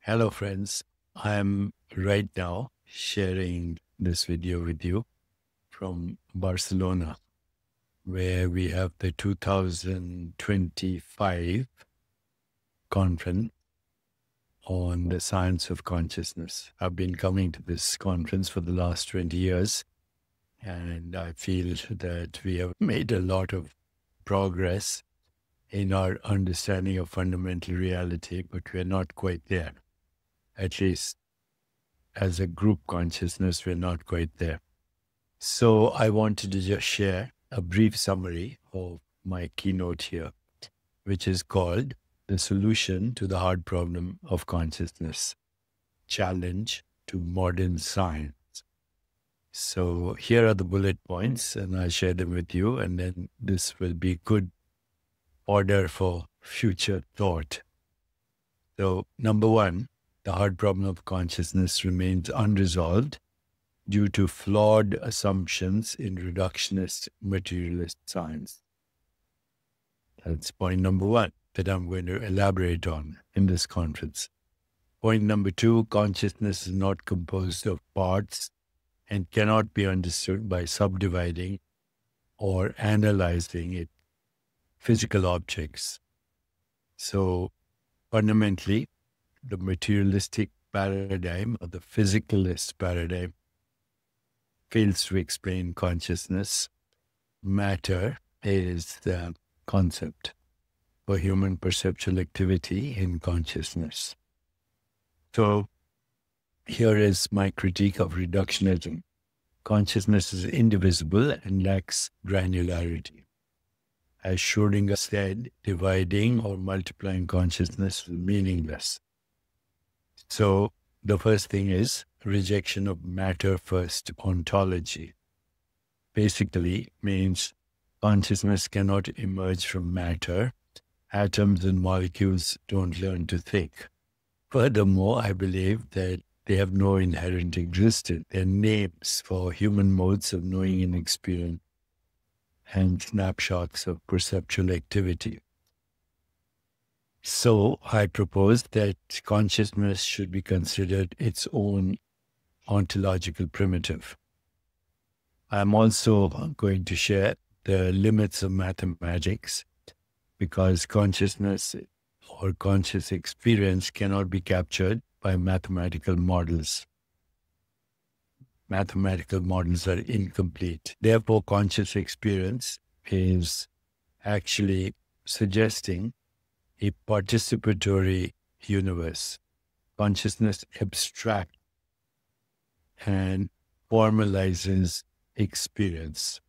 Hello friends, I'm right now sharing this video with you from Barcelona, where we have the 2025 conference on the science of consciousness. I've been coming to this conference for the last 20 years, and I feel that we have made a lot of progress in our understanding of fundamental reality, but we're not quite there. At least as a group consciousness, we're not quite there. So I wanted to just share a brief summary of my keynote here, which is called The Solution to the Hard Problem of Consciousness, Challenge to Modern Science. So here are the bullet points, and I'll share them with you, and then this will be good order for future thought. So number one, the hard problem of consciousness remains unresolved due to flawed assumptions in reductionist materialist science. That's point number one that I'm going to elaborate on in this conference. Point number two, consciousness is not composed of parts and cannot be understood by subdividing or analyzing it, physical objects. So fundamentally, the materialistic paradigm or the physicalist paradigm fails to explain consciousness. Matter is the concept for human perceptual activity in consciousness. So here is my critique of reductionism. Consciousness is indivisible and lacks granularity. As Schrödinger said, dividing or multiplying consciousness is meaningless. So the first thing is rejection of matter-first ontology. Basically means consciousness cannot emerge from matter. Atoms and molecules don't learn to think. Furthermore, I believe that they have no inherent existence. They're names for human modes of knowing and experience and snapshots of perceptual activity. So I propose that consciousness should be considered its own ontological primitive. I'm also going to share the limits of mathematics, because consciousness or conscious experience cannot be captured by mathematical models. Mathematical models are incomplete. Therefore, conscious experience is actually suggesting a participatory universe. Consciousness abstracts and formalizes experience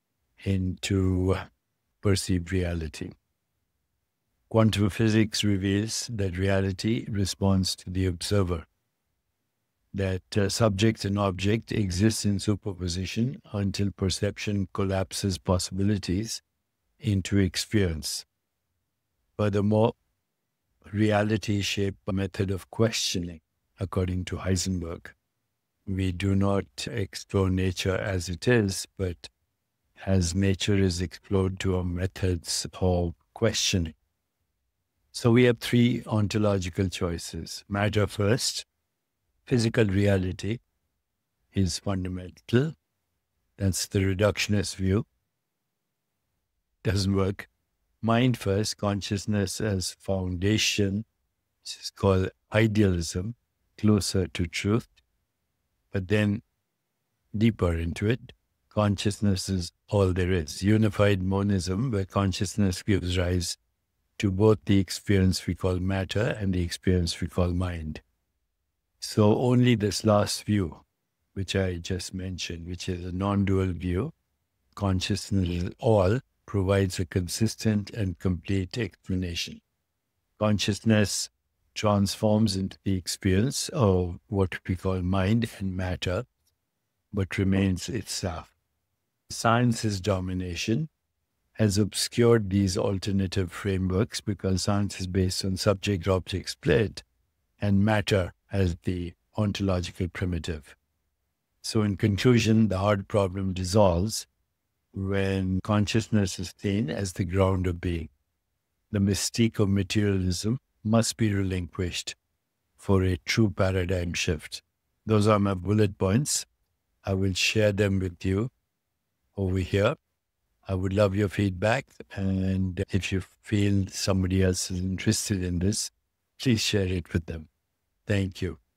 into perceived reality. Quantum physics reveals that reality responds to the observer, that subject and object exist in superposition until perception collapses possibilities into experience. Furthermore, reality is shaped by a method of questioning, according to Heisenberg. We do not explore nature as it is, but as nature is explored to our methods of questioning. So we have three ontological choices. Matter first, physical reality is fundamental. That's the reductionist view. Doesn't work. Mind first, consciousness as foundation, which is called idealism, closer to truth, but then deeper into it. Consciousness is all there is. Unified monism, where consciousness gives rise to both the experience we call matter and the experience we call mind. So only this last view, which I just mentioned, which is a non-dual view, consciousness is all, provides a consistent and complete explanation. Consciousness transforms into the experience of what we call mind and matter, but remains itself. Science's domination has obscured these alternative frameworks because science is based on subject-object split and matter as the ontological primitive. So in conclusion, the hard problem dissolves when consciousness is seen as the ground of being. The mystique of materialism must be relinquished for a true paradigm shift. Those are my bullet points. I will share them with you over here. I would love your feedback. And if you feel somebody else is interested in this, please share it with them. Thank you.